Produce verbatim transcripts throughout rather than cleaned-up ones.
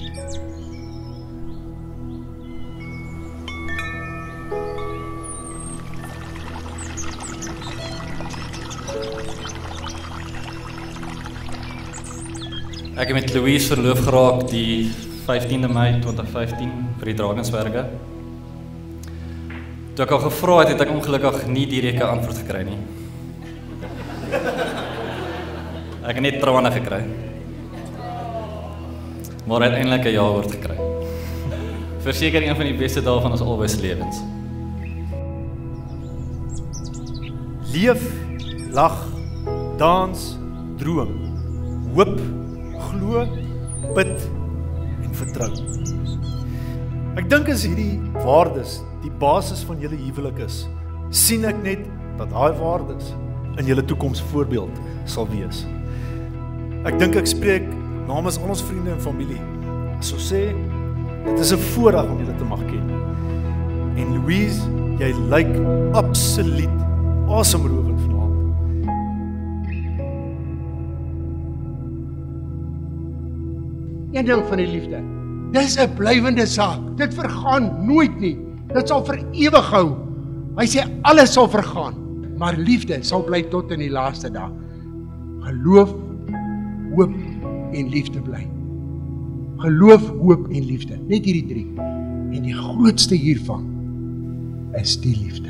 Ek het met Louise verloof geraak die vyftiende Mei twintig vyftien vir die Drakensberge. Toe ek al gevra het, het ek ongelukkig nie direk 'n antwoord gekry nie. Ek het net trane gekry. Maar uiteindelik 'n ja-woord gekry. Verseker een van die beste dae van ons albei se lewens. Leef, lag, dans, droom, hoop, glo, bid en vertrou. Ek dink as hierdie waardes die basis van julle huwelik is, sien ek net dat daai waardes in julle toekoms voorbeeld sal wees. Ek dink ek spreek namens al ons vriende en familie as ons sê, dit is 'n voorreg om julle te mag ken. En Louise, jy lyk absoluut asemrowend vanaand. Een ding van die liefde, dis 'n blywende saak, dit vergaan nooit nie, dit sal vir ewig hou. Hy sê alles sal vergaan, maar liefde sal bly tot in die laaste dag. Geloof, hoop en liefde bly. Geloof, hoop en liefde, net hierdie drie. En die grootste hiervan is die liefde.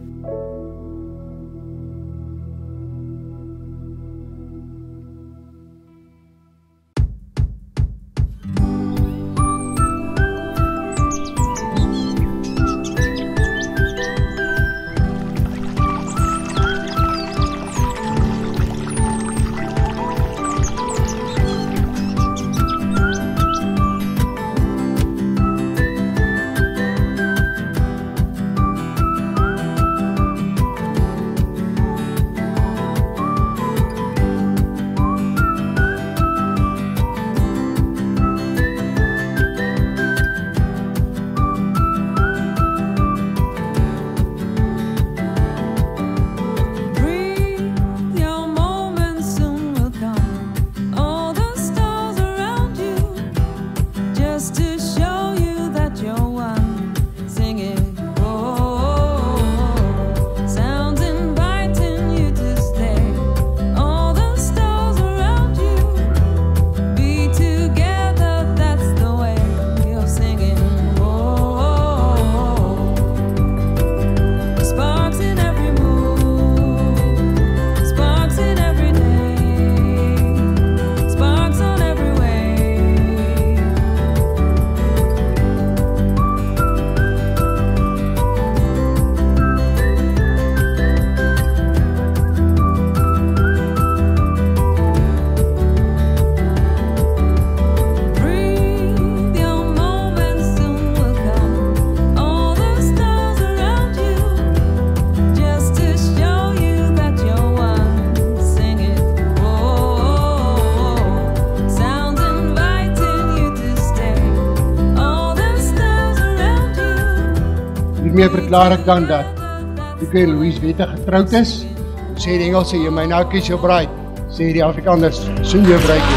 Hiermee verklaar ek dan dat Nico en Louise wettig getroud is. Sê die Engels, jy my nou kies jou bride. Sê die Afrikaners, soen jou bruidjie.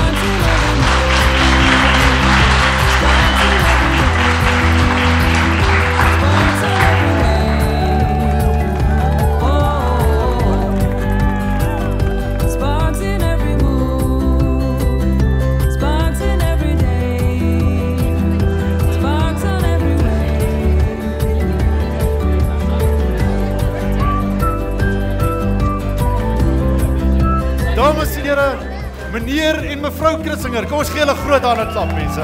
Dames en here, meneer en mevrou Christinger, kom ons gee hulle groot hande klap, mense.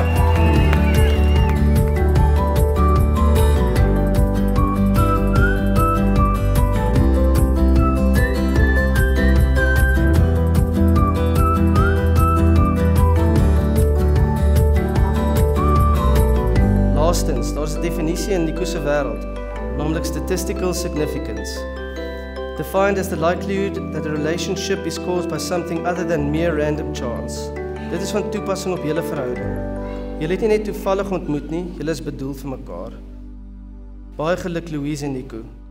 Laastens, daar is 'n definisie in Nico se wêreld, naamlik statistical significance. Defined as the likelihood that a relationship is caused by something other than mere random chance. Dit is van toepassing op julle verhouding. Julle het nie net toevallig ontmoet nie, julle is bedoel vir mekaar. Baie geluk Louise en Nico.